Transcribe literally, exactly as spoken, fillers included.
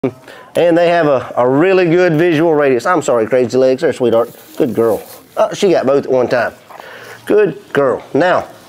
And they have a, a really good visual radius. I'm sorry, Crazy Legs, there, sweetheart. Good girl. Oh, she got both at one time. Good girl. Now,